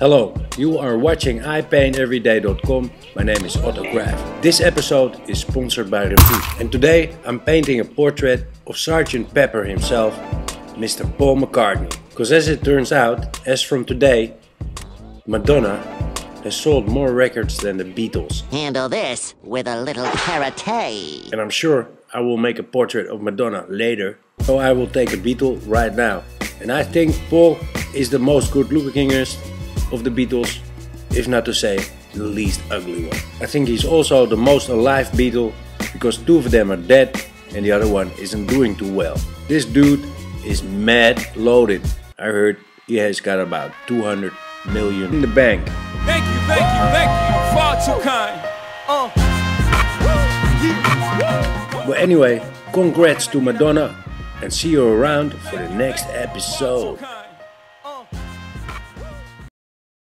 Hello, you are watching iPaintEveryday.com. My name is Otto Graaf. This episode is sponsored by Refuge. And today I'm painting a portrait of Sgt. Pepper himself, Mr. Paul McCartney. Because as it turns out, as from today, Madonna has sold more records than the Beatles. Handle this with a little karate. And I'm sure I will make a portrait of Madonna later. So I will take a Beatle right now. And I think Paul is the most good lookingest of the Beatles, if not to say the least ugly one. I think he's also the most alive Beatle because two of them are dead and the other one isn't doing too well. This dude is mad loaded. I heard he has got about 200 million in the bank. Thank you, far too kind. But anyway, congrats to Madonna and see you around for the next episode.